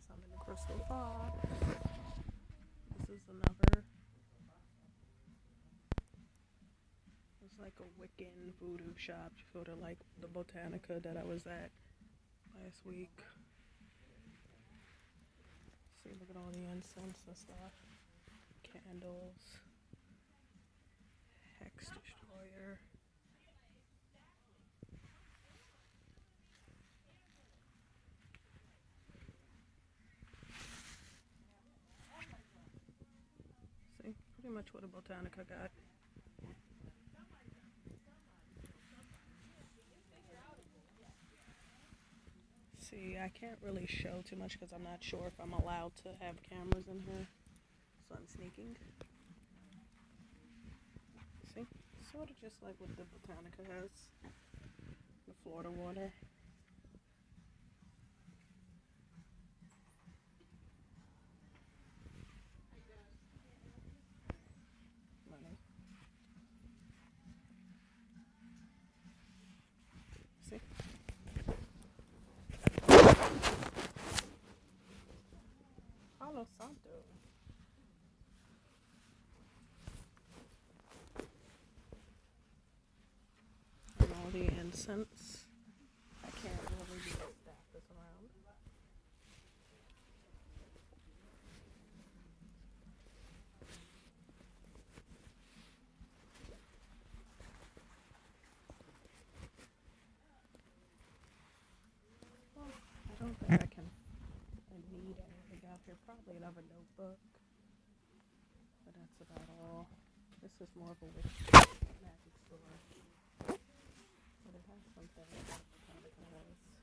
I'm in the Crystal Ball. This is another. It's like a Wiccan voodoo shop, sort of like the Botanica that I was at last week. See, look at all the incense and stuff. Candles. Hex Destroyer. See, pretty much what a Botanica got. See, I can't really show too much because I'm not sure if I'm allowed to have cameras in here. So I'm sneaking. See, sort of just like what the Botanica has. The Florida water. Money. See? Palo Santo. And all the incense. I can't really stack this around. Well, I don't think I can need anything out here. Probably another notebook. But that's about all. This is more of a magic store. But it has something that kind of has.